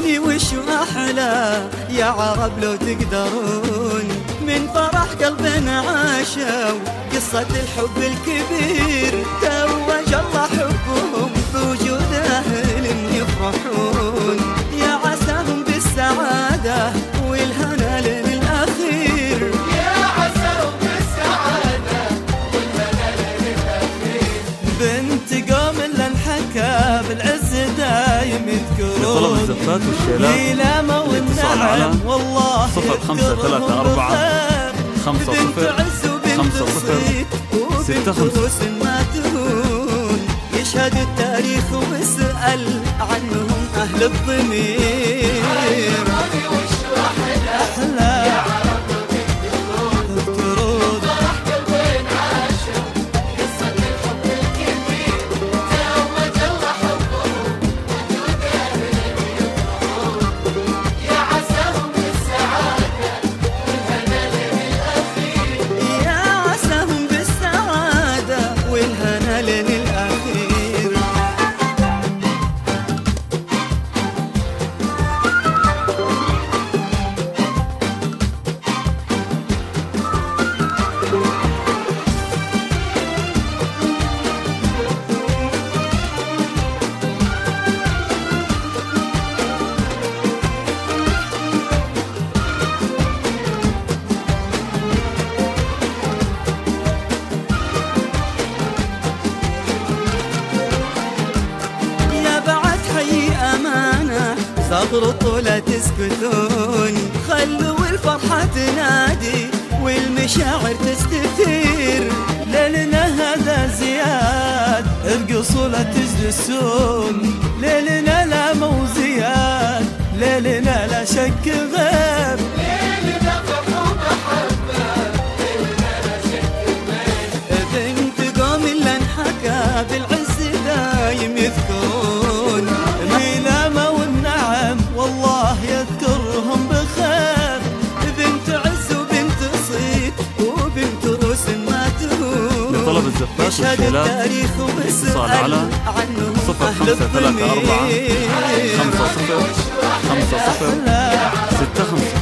دروني وش أحلى يا عرب لو تقدرون، من فرح قلبنا عاشوا قصة الحب الكبير، توج الله حبهم بوجود أهل يفرحون، يا عساهم بالسعادة والهنا للأخير، يا عساهم بالسعادة والهنا للأخير. بنت قوم اللي انحكى بالعز دايم يذكرون، لطلب الزفات والشيلات الاتصال على والله 0534 50 50 65 ما تهون، يشهد التاريخ واسأل عنهم أهل الضمير. صغرطوا لا تسكتون، خلوا الفرحة تنادي والمشاعر تستثير، ليلنا هذا زياد ارقصوا لا تجلسون، ليلنا لا مو زياد ليلنا لا شك غير، ليلنا فرح ومحبة ليلنا لا شك غير. بنت قوم اللي انحكى بالعز دايم يذكرون، والله يذكرهم بخير، بنت عز وبنت صيت وبنت روس ما تهون، لطلب الزفات والشيلات اتصال على 0534 50 50 65.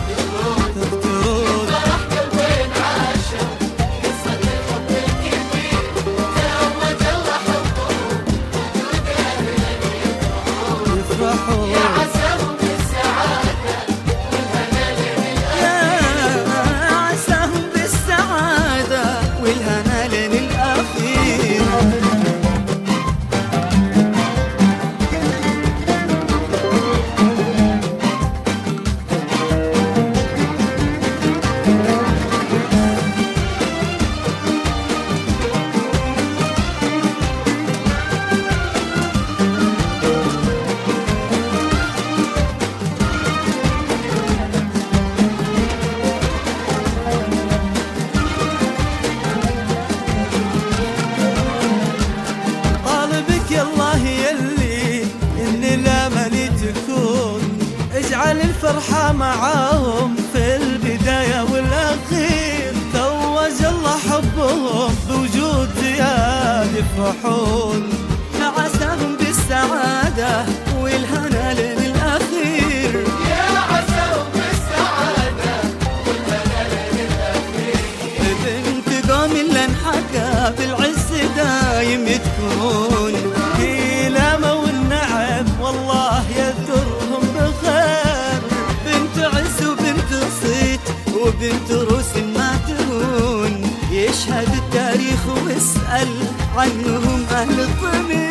اجعل الفرحة معاهم في البداية والأخير، توج الله حبهم بوجود زياد يفرحون، عساهم بالسعادة والهنا للأخير، يا عساهم بالسعادة والهنا للأخير. بنت قوم اللي انحكى بالعز دايم يذكرون، كلامه والنعم والله يذكرهم بخير، بنت عز وبنت صيت وبنت روس ما تهون، يشهد التاريخ واسأل عنهم أهل الضمير.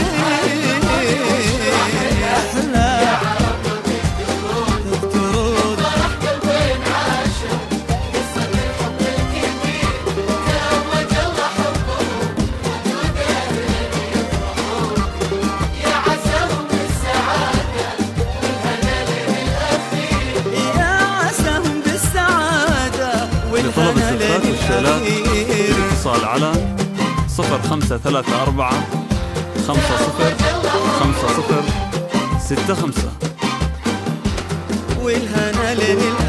لطلب الزفات والشيلات اتصال على 0534 50 50 65. والهنا للأخير.